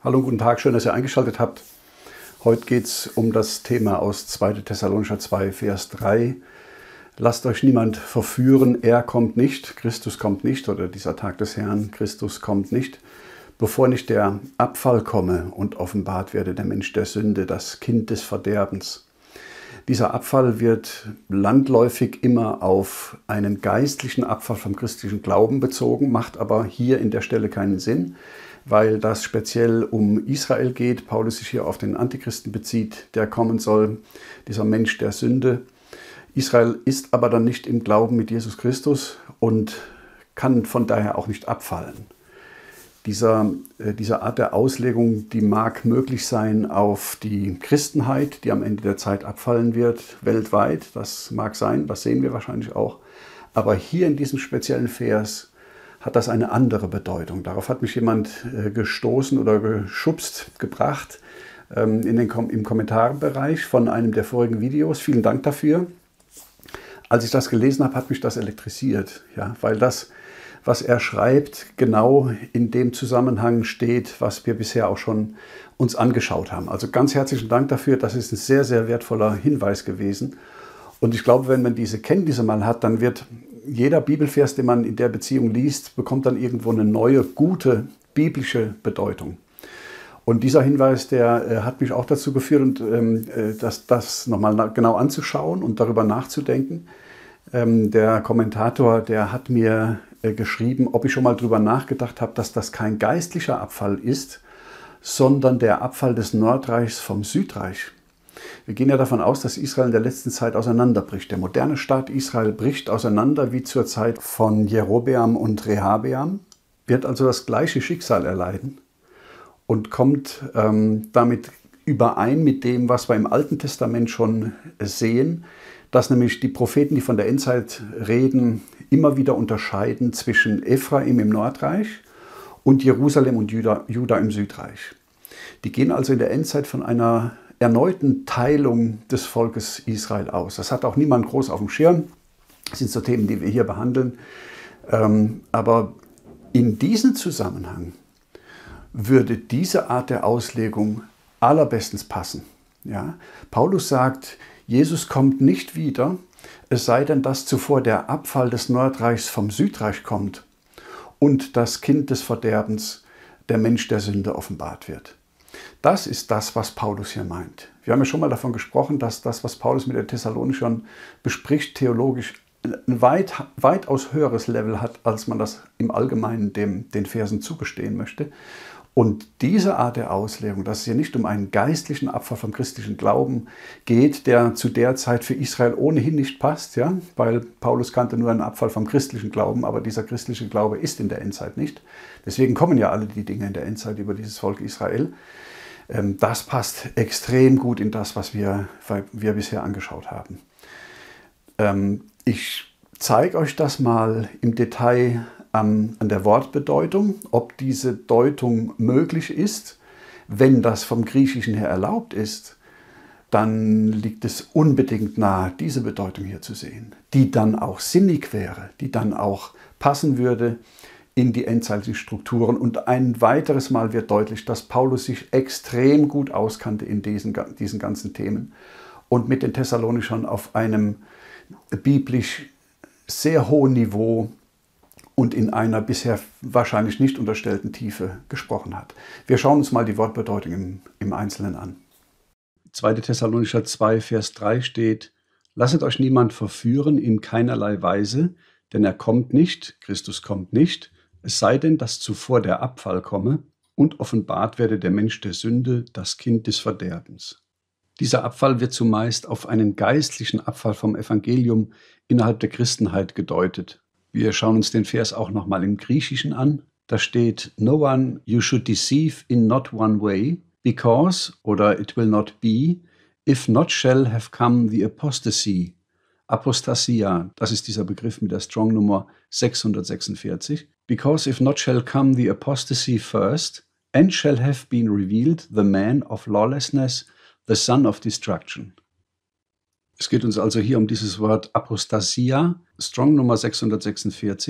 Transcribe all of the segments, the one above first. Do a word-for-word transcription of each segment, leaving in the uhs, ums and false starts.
Hallo, guten Tag, schön, dass ihr eingeschaltet habt. Heute geht es um das Thema aus zweiter Thessalonicher zwei, Vers drei. Lasst euch niemand verführen, er kommt nicht, Christus kommt nicht, oder dieser Tag des Herrn, Christus kommt nicht, bevor nicht der Abfall komme und offenbart werde der Mensch der Sünde, das Kind des Verderbens. Dieser Abfall wird landläufig immer auf einen geistlichen Abfall vom christlichen Glauben bezogen, macht aber hier in der Stelle keinen Sinn, weil das speziell um Israel geht. Paulus sich hier auf den Antichristen bezieht, der kommen soll, dieser Mensch der Sünde. Israel ist aber dann nicht im Glauben mit Jesus Christus und kann von daher auch nicht abfallen. Dieser, äh, diese Art der Auslegung, die mag möglich sein auf die Christenheit, die am Ende der Zeit abfallen wird, weltweit. Das mag sein, das sehen wir wahrscheinlich auch. Aber hier in diesem speziellen Vers hat das eine andere Bedeutung. Darauf hat mich jemand äh, gestoßen oder geschubst, gebracht ähm, in den Kom im Kommentarbereich von einem der vorigen Videos. Vielen Dank dafür. Als ich das gelesen habe, hat mich das elektrisiert, ja, weil das, was er schreibt, genau in dem Zusammenhang steht, was wir bisher auch schon uns angeschaut haben. Also ganz herzlichen Dank dafür, das ist ein sehr, sehr wertvoller Hinweis gewesen. Und ich glaube, wenn man diese Kenntnisse mal hat, dann wird jeder Bibelvers, den man in der Beziehung liest, bekommt dann irgendwo eine neue, gute biblische Bedeutung. Und dieser Hinweis, der äh, hat mich auch dazu geführt, und, ähm, das, das nochmal genau anzuschauen und darüber nachzudenken. Ähm, der Kommentator, der hat mir äh, geschrieben, ob ich schon mal darüber nachgedacht habe, dass das kein geistlicher Abfall ist, sondern der Abfall des Nordreichs vom Südreich. Wir gehen ja davon aus, dass Israel in der letzten Zeit auseinanderbricht. Der moderne Staat Israel bricht auseinander wie zur Zeit von Jerobeam und Rehabeam, wird also das gleiche Schicksal erleiden und kommt ähm, damit überein mit dem, was wir im Alten Testament schon sehen, dass nämlich die Propheten, die von der Endzeit reden, immer wieder unterscheiden zwischen Ephraim im Nordreich und Jerusalem und Juda, Juda im Südreich. Die gehen also in der Endzeit von einer erneuten Teilung des Volkes Israel aus. Das hat auch niemand groß auf dem Schirm. Das sind so Themen, die wir hier behandeln. Ähm, aber in diesem Zusammenhang würde diese Art der Auslegung allerbestens passen. Ja? Paulus sagt, Jesus kommt nicht wieder, es sei denn, dass zuvor der Abfall des Nordreichs vom Südreich kommt und das Kind des Verderbens, der Mensch der Sünde, offenbart wird. Das ist das, was Paulus hier meint. Wir haben ja schon mal davon gesprochen, dass das, was Paulus mit den Thessalonichern bespricht, theologisch ein weit, weitaus höheres Level hat, als man das im Allgemeinen dem, den Versen zugestehen möchte. Und diese Art der Auslegung, dass es hier nicht um einen geistlichen Abfall vom christlichen Glauben geht, der zu der Zeit für Israel ohnehin nicht passt, ja, weil Paulus kannte nur einen Abfall vom christlichen Glauben, aber dieser christliche Glaube ist in der Endzeit nicht. Deswegen kommen ja alle die Dinge in der Endzeit über dieses Volk Israel. Das passt extrem gut in das, was wir, wir bisher angeschaut haben. Ich zeige euch das mal im Detail an der Wortbedeutung, ob diese Deutung möglich ist. Wenn das vom Griechischen her erlaubt ist, dann liegt es unbedingt nahe, diese Bedeutung hier zu sehen, die dann auch sinnig wäre, die dann auch passen würde in die endzeitlichen Strukturen. Und ein weiteres Mal wird deutlich, dass Paulus sich extrem gut auskannte in diesen, diesen ganzen Themen und mit den Thessalonichern auf einem biblisch sehr hohen Niveau und in einer bisher wahrscheinlich nicht unterstellten Tiefe gesprochen hat. Wir schauen uns mal die Wortbedeutung im, im Einzelnen an. zweiter Thessalonicher zwei, Vers drei steht: Lasset euch niemand verführen in keinerlei Weise, denn er kommt nicht, Christus kommt nicht, es sei denn, dass zuvor der Abfall komme und offenbart werde der Mensch der Sünde, das Kind des Verderbens. Dieser Abfall wird zumeist auf einen geistlichen Abfall vom Evangelium innerhalb der Christenheit gedeutet. Wir schauen uns den Vers auch nochmal im Griechischen an. Da steht: No one you should deceive in not one way, because, oder it will not be, if not shall have come the apostasy. Apostasia, das ist dieser Begriff mit der Strong-Nummer sechshundertsechsundvierzig. Because if not shall come the apostasy first, and shall have been revealed the man of lawlessness, the son of destruction. Es geht uns also hier um dieses Wort Apostasia, Strong Nummer sechshundertsechsundvierzig.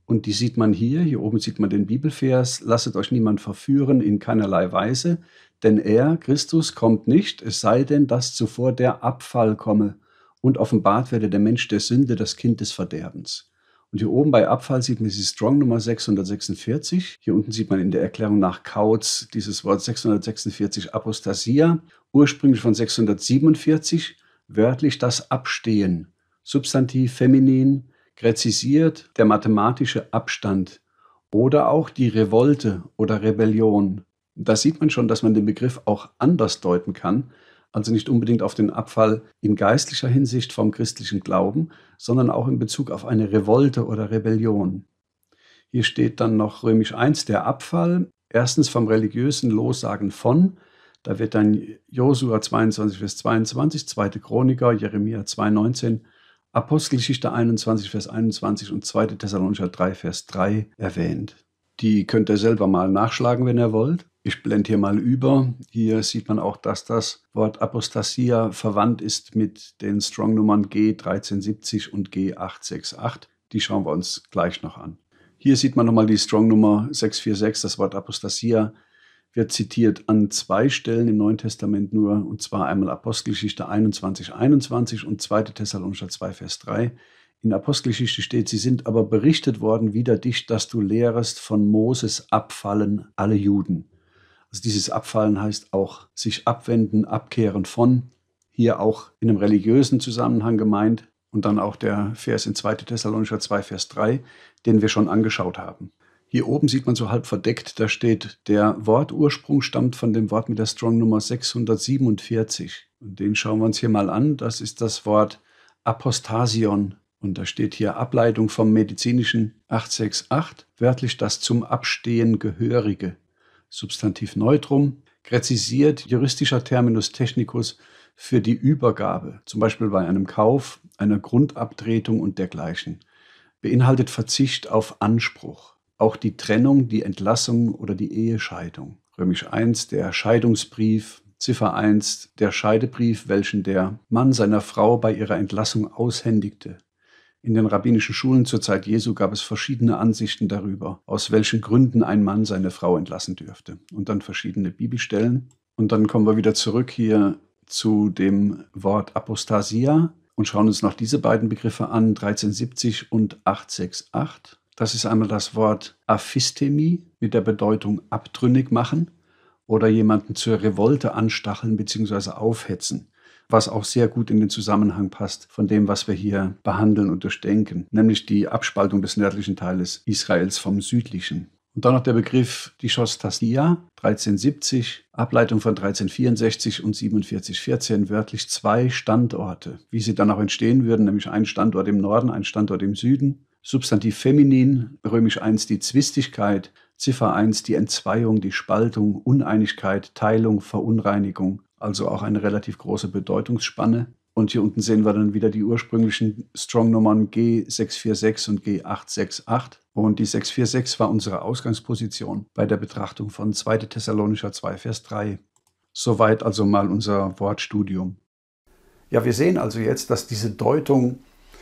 Und die sieht man hier. Hier oben sieht man den Bibelvers. Lasset euch niemand verführen in keinerlei Weise, denn er, Christus, kommt nicht, es sei denn, dass zuvor der Abfall komme und offenbart werde der Mensch der Sünde, das Kind des Verderbens. Und hier oben bei Abfall sieht man die Strong Nummer sechshundertsechsundvierzig. Hier unten sieht man in der Erklärung nach Kautz dieses Wort sechshundertsechsundvierzig Apostasia, ursprünglich von sechshundertsiebenundvierzig, wörtlich das Abstehen, Substantiv feminin, gräzisiert der mathematische Abstand oder auch die Revolte oder Rebellion. Da sieht man schon, dass man den Begriff auch anders deuten kann, also nicht unbedingt auf den Abfall in geistlicher Hinsicht vom christlichen Glauben, sondern auch in Bezug auf eine Revolte oder Rebellion. Hier steht dann noch römisch eins, der Abfall, erstens vom religiösen Lossagen von, da wird dann Josua zweiundzwanzig, Vers zweiundzwanzig, zweite Chroniker, Jeremia zwei, neunzehn, Apostelgeschichte einundzwanzig, Vers einundzwanzig und zweite Thessalonicher drei, Vers drei erwähnt. Die könnt ihr selber mal nachschlagen, wenn ihr wollt. Ich blende hier mal über. Hier sieht man auch, dass das Wort Apostasia verwandt ist mit den Strong-Nummern G dreitausendsiebzig und G achthundertachtundsechzig. Die schauen wir uns gleich noch an. Hier sieht man nochmal die Strong-Nummer sechshundertsechsundvierzig. Das Wort Apostasia wird zitiert an zwei Stellen im Neuen Testament nur, und zwar einmal Apostelgeschichte einundzwanzig, einundzwanzig und zweite Thessalonicher zwei, Vers drei. In der Apostelgeschichte steht, sie sind aber berichtet worden wider dich, dass du lehrest von Moses abfallen alle Juden. Also dieses Abfallen heißt auch sich abwenden, abkehren von, hier auch in einem religiösen Zusammenhang gemeint und dann auch der Vers in zweite Thessalonicher zwei, Vers drei, den wir schon angeschaut haben. Hier oben sieht man so halb verdeckt, da steht, der Wortursprung stammt von dem Wort mit der Strong Nummer sechshundertsiebenundvierzig. Und den schauen wir uns hier mal an. Das ist das Wort Apostasion. Und da steht hier Ableitung vom medizinischen achthundertachtundsechzig, wörtlich das zum Abstehen Gehörige. Substantiv Neutrum, gräzisiert juristischer Terminus technicus für die Übergabe, zum Beispiel bei einem Kauf, einer Grundabtretung und dergleichen. Beinhaltet Verzicht auf Anspruch. Auch die Trennung, die Entlassung oder die Ehescheidung. Römisch eins, der Scheidungsbrief. Ziffer eins, der Scheidebrief, welchen der Mann seiner Frau bei ihrer Entlassung aushändigte. In den rabbinischen Schulen zur Zeit Jesu gab es verschiedene Ansichten darüber, aus welchen Gründen ein Mann seine Frau entlassen dürfte. Und dann verschiedene Bibelstellen. Und dann kommen wir wieder zurück hier zu dem Wort Apostasia und schauen uns noch diese beiden Begriffe an, dreizehnhundertsiebzig und achthundertachtundsechzig. Das ist einmal das Wort Aphistemie mit der Bedeutung abtrünnig machen oder jemanden zur Revolte anstacheln bzw. aufhetzen, was auch sehr gut in den Zusammenhang passt von dem, was wir hier behandeln und durchdenken, nämlich die Abspaltung des nördlichen Teiles Israels vom südlichen. Und dann noch der Begriff Dischostasia, dreizehnhundertsiebzig, Ableitung von dreizehnhundertvierundsechzig und siebenundvierzig vierzehn, wörtlich zwei Standorte, wie sie dann auch entstehen würden, nämlich ein Standort im Norden, ein Standort im Süden. Substantiv feminin, römisch eins die Zwistigkeit, Ziffer eins die Entzweiung, die Spaltung, Uneinigkeit, Teilung, Verunreinigung, also auch eine relativ große Bedeutungsspanne. Und hier unten sehen wir dann wieder die ursprünglichen Strong-Nummern G sechshundertvierundsechzig und G achthunderachtundsechzig. Und die sechshundertvierundsechzig war unsere Ausgangsposition bei der Betrachtung von zweite Thessalonicher zwei, Vers drei. Soweit also mal unser Wortstudium. Ja, wir sehen also jetzt, dass diese Deutung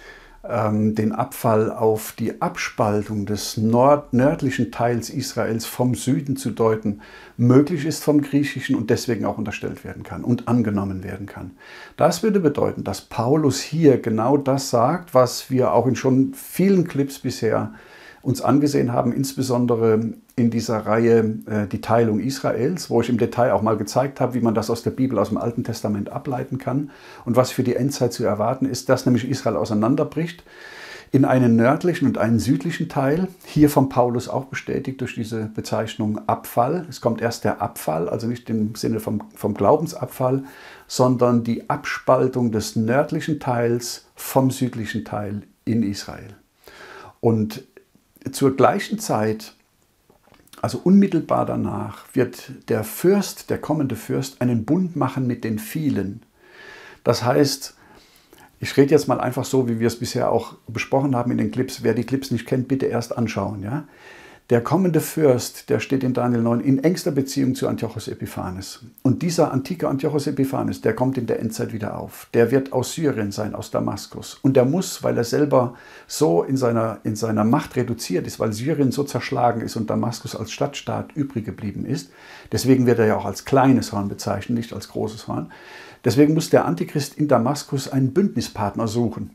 den Abfall auf die Abspaltung des nord nördlichen Teils Israels vom Süden zu deuten, möglich ist vom Griechischen und deswegen auch unterstellt werden kann und angenommen werden kann. Das würde bedeuten, dass Paulus hier genau das sagt, was wir auch in schon vielen Clips bisher uns angesehen haben, insbesondere in dieser Reihe äh, die Teilung Israels, wo ich im Detail auch mal gezeigt habe, wie man das aus der Bibel, aus dem Alten Testament ableiten kann und was für die Endzeit zu erwarten ist, dass nämlich Israel auseinanderbricht in einen nördlichen und einen südlichen Teil, hier von Paulus auch bestätigt durch diese Bezeichnung Abfall. Es kommt erst der Abfall, also nicht im Sinne vom, vom Glaubensabfall, sondern die Abspaltung des nördlichen Teils vom südlichen Teil in Israel. Und zur gleichen Zeit, also unmittelbar danach, wird der Fürst, der kommende Fürst, einen Bund machen mit den vielen. Das heißt, ich rede jetzt mal einfach so, wie wir es bisher auch besprochen haben in den Clips. Wer die Clips nicht kennt, bitte erst anschauen. Ja? Der kommende Fürst, der steht in Daniel neun in engster Beziehung zu Antiochos Epiphanes. Und dieser antike Antiochos Epiphanes, der kommt in der Endzeit wieder auf. Der wird aus Syrien sein, aus Damaskus. Und der muss, weil er selber so in seiner, in seiner Macht reduziert ist, weil Syrien so zerschlagen ist und Damaskus als Stadtstaat übrig geblieben ist, deswegen wird er ja auch als kleines Horn bezeichnet, nicht als großes Horn. Deswegen muss der Antichrist in Damaskus einen Bündnispartner suchen.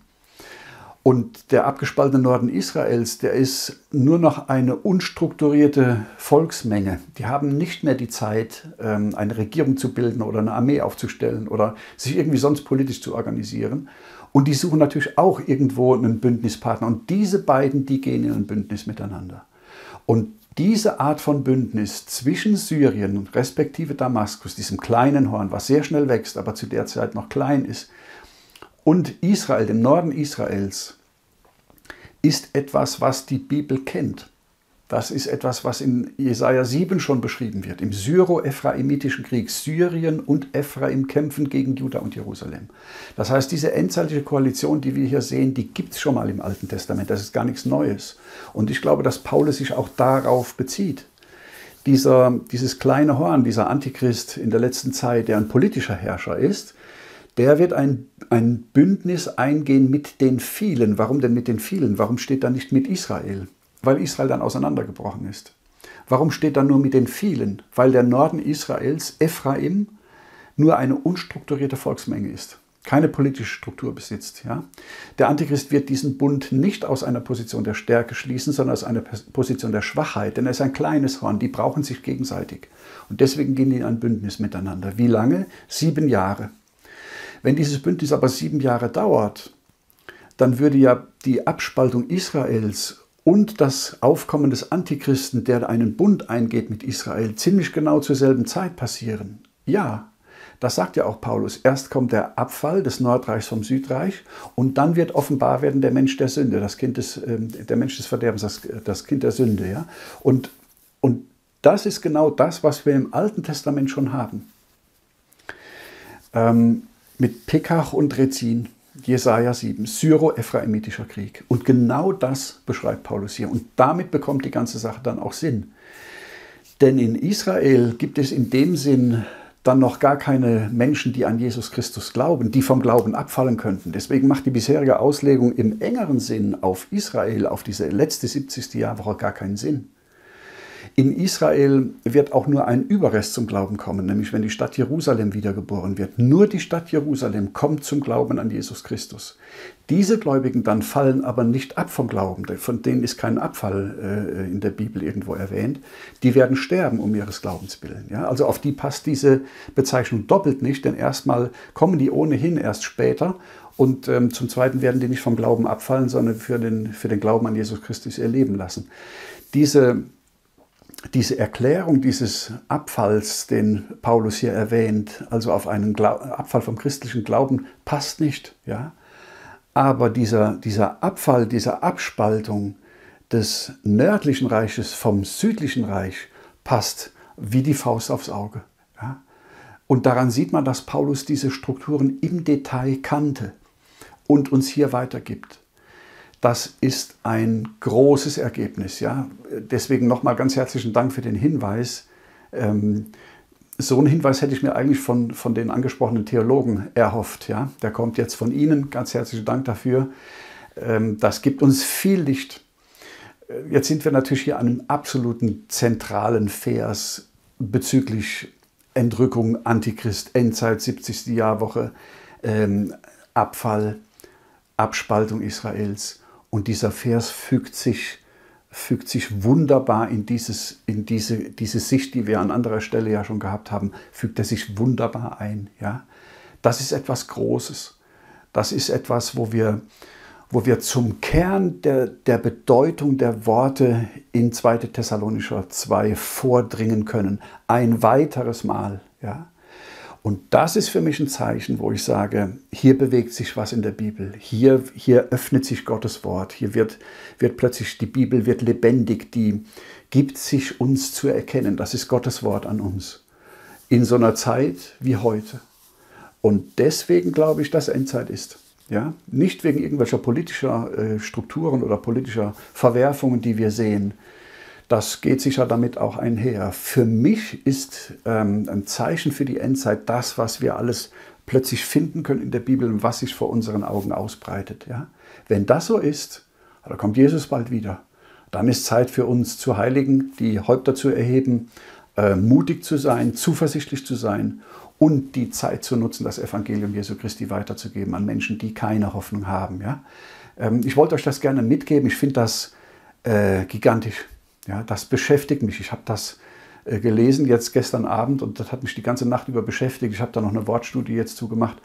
Und der abgespaltene Norden Israels, der ist nur noch eine unstrukturierte Volksmenge. Die haben nicht mehr die Zeit, eine Regierung zu bilden oder eine Armee aufzustellen oder sich irgendwie sonst politisch zu organisieren. Und die suchen natürlich auch irgendwo einen Bündnispartner. Und diese beiden, die gehen in ein Bündnis miteinander. Und diese Art von Bündnis zwischen Syrien respektive Damaskus, diesem kleinen Horn, was sehr schnell wächst, aber zu der Zeit noch klein ist, und Israel, dem Norden Israels, ist etwas, was die Bibel kennt. Das ist etwas, was in Jesaja sieben schon beschrieben wird. Im syro-ephraimitischen Krieg. Syrien und Ephraim kämpfen gegen Juda und Jerusalem. Das heißt, diese endzeitliche Koalition, die wir hier sehen, die gibt es schon mal im Alten Testament. Das ist gar nichts Neues. Und ich glaube, dass Paulus sich auch darauf bezieht. Dieser, dieses kleine Horn, dieser Antichrist in der letzten Zeit, der ein politischer Herrscher ist, der wird ein, ein Bündnis eingehen mit den vielen. Warum denn mit den vielen? Warum steht da nicht mit Israel? Weil Israel dann auseinandergebrochen ist. Warum steht da nur mit den vielen? Weil der Norden Israels, Ephraim, nur eine unstrukturierte Volksmenge ist. Keine politische Struktur besitzt. Ja? Der Antichrist wird diesen Bund nicht aus einer Position der Stärke schließen, sondern aus einer Position der Schwachheit. Denn er ist ein kleines Horn, die brauchen sich gegenseitig. Und deswegen gehen die in ein Bündnis miteinander. Wie lange? Sieben Jahre. Wenn dieses Bündnis aber sieben Jahre dauert, dann würde ja die Abspaltung Israels und das Aufkommen des Antichristen, der einen Bund eingeht mit Israel, ziemlich genau zur selben Zeit passieren. Ja, das sagt ja auch Paulus. Erst kommt der Abfall des Nordreichs vom Südreich und dann wird offenbar werden der Mensch der Sünde, das Kind des, äh, der Mensch des Verderbens, das, das Kind der Sünde. Ja? Und, und das ist genau das, was wir im Alten Testament schon haben. Ähm, mit Pekach und Rezin, Jesaja sieben, syro-ephraimischer Krieg. Und genau das beschreibt Paulus hier. Und damit bekommt die ganze Sache dann auch Sinn. Denn in Israel gibt es in dem Sinn dann noch gar keine Menschen, die an Jesus Christus glauben, die vom Glauben abfallen könnten. Deswegen macht die bisherige Auslegung im engeren Sinn auf Israel, auf diese letzte siebzigste Jahrwoche gar keinen Sinn. In Israel wird auch nur ein Überrest zum Glauben kommen, nämlich wenn die Stadt Jerusalem wiedergeboren wird. Nur die Stadt Jerusalem kommt zum Glauben an Jesus Christus. Diese Gläubigen dann fallen aber nicht ab vom Glauben, von denen ist kein Abfall äh, in der Bibel irgendwo erwähnt. Die werden sterben um ihres Glaubens willen. Ja? Also auf die passt diese Bezeichnung doppelt nicht, denn erstmal kommen die ohnehin erst später und ähm, zum Zweiten werden die nicht vom Glauben abfallen, sondern für den, für den Glauben an Jesus Christus ihr Leben lassen. Diese Diese Erklärung dieses Abfalls, den Paulus hier erwähnt, also auf einen Glau- Abfall vom christlichen Glauben, passt nicht. Ja? Aber dieser, dieser Abfall, diese Abspaltung des nördlichen Reiches vom südlichen Reich passt wie die Faust aufs Auge. Ja? Und daran sieht man, dass Paulus diese Strukturen im Detail kannte und uns hier weitergibt. Das ist ein großes Ergebnis. Ja? Deswegen nochmal ganz herzlichen Dank für den Hinweis. Ähm, so einen Hinweis hätte ich mir eigentlich von, von den angesprochenen Theologen erhofft. Ja? Der kommt jetzt von Ihnen. Ganz herzlichen Dank dafür. Ähm, das gibt uns viel Licht. Jetzt sind wir natürlich hier an einem absoluten zentralen Vers bezüglich Entrückung, Antichrist, Endzeit, siebzigste Jahrwoche, ähm, Abfall, Abspaltung Israels. Und dieser Vers fügt sich, fügt sich wunderbar in, dieses, in diese, diese Sicht, die wir an anderer Stelle ja schon gehabt haben, fügt er sich wunderbar ein. Ja? Das ist etwas Großes. Das ist etwas, wo wir, wo wir zum Kern der, der Bedeutung der Worte in zweiter Thessalonicher zwei vordringen können. Ein weiteres Mal. Ja? Und das ist für mich ein Zeichen, wo ich sage, hier bewegt sich was in der Bibel. Hier, hier öffnet sich Gottes Wort. Hier wird, wird plötzlich, die Bibel wird lebendig. Die gibt sich uns zu erkennen. Das ist Gottes Wort an uns. In so einer Zeit wie heute. Und deswegen glaube ich, dass Endzeit ist. Ja? Nicht wegen irgendwelcher politischer äh, Strukturen oder politischer Verwerfungen, die wir sehen. das geht sicher damit auch einher. Für mich ist ähm, ein Zeichen für die Endzeit das, was wir alles plötzlich finden können in der Bibel und was sich vor unseren Augen ausbreitet. Ja? Wenn das so ist, da kommt Jesus bald wieder. Dann ist Zeit für uns zu heiligen, die Häupter zu erheben, äh, mutig zu sein, zuversichtlich zu sein und die Zeit zu nutzen, das Evangelium Jesu Christi weiterzugeben an Menschen, die keine Hoffnung haben. Ja? Ähm, ich wollte euch das gerne mitgeben. Ich finde das äh, gigantisch. Ja, das beschäftigt mich. Ich habe das äh, gelesen jetzt gestern Abend und das hat mich die ganze Nacht über beschäftigt. Ich habe da noch eine Wortstudie jetzt zugemacht.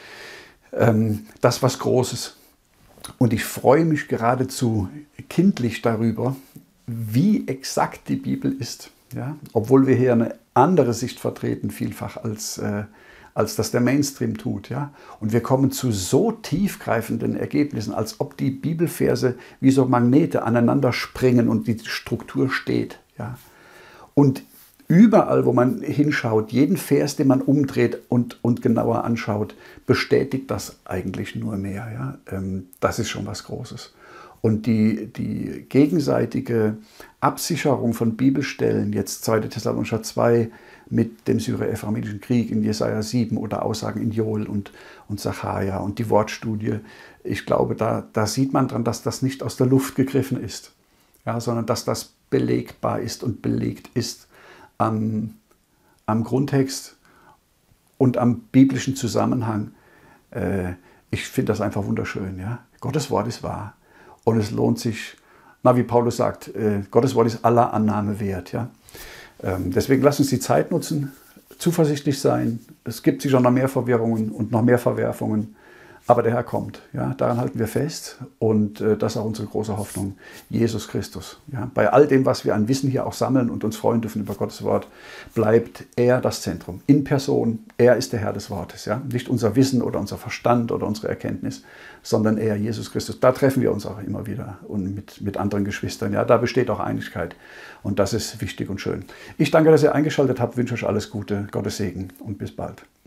Ähm, das ist was Großes. Und ich freue mich geradezu kindlich darüber, wie exakt die Bibel ist. Ja? Obwohl wir hier eine andere Sicht vertreten, vielfach als, äh, als das der Mainstream tut. Ja? Und wir kommen zu so tiefgreifenden Ergebnissen, als ob die Bibelverse wie so Magnete aneinander springen und die Struktur steht. Ja? Und überall, wo man hinschaut, jeden Vers, den man umdreht und, und genauer anschaut, bestätigt das eigentlich nur mehr. Ja? Ähm, das ist schon was Großes. Und die, die gegenseitige Absicherung von Bibelstellen, jetzt zweiter Thessalonicher zwei mit dem Syro-Ephraimitischen Krieg in Jesaja sieben oder Aussagen in Joel und, und Sacharja und die Wortstudie, ich glaube, da, da sieht man dran, dass das nicht aus der Luft gegriffen ist, ja, sondern dass das belegbar ist und belegt ist am, am Grundtext und am biblischen Zusammenhang. Äh, ich finde das einfach wunderschön. Ja? Gottes Wort ist wahr. Und es lohnt sich, na, wie Paulus sagt, äh, Gottes Wort ist aller Annahme wert. Ja? Ähm, deswegen lasst uns die Zeit nutzen, zuversichtlich sein. Es gibt sicher noch mehr Verwirrungen und noch mehr Verwerfungen, aber der Herr kommt. Ja? Daran halten wir fest und äh, das ist auch unsere große Hoffnung, Jesus Christus. Ja? Bei all dem, was wir an Wissen hier auch sammeln und uns freuen dürfen über Gottes Wort, bleibt er das Zentrum, in Person. Er ist der Herr des Wortes. Ja? Nicht unser Wissen oder unser Verstand oder unsere Erkenntnis, sondern er, Jesus Christus. Da treffen wir uns auch immer wieder und mit, mit anderen Geschwistern. Ja? Da besteht auch Einigkeit und das ist wichtig und schön. Ich danke, dass ihr eingeschaltet habt, wünsche euch alles Gute, Gottes Segen und bis bald.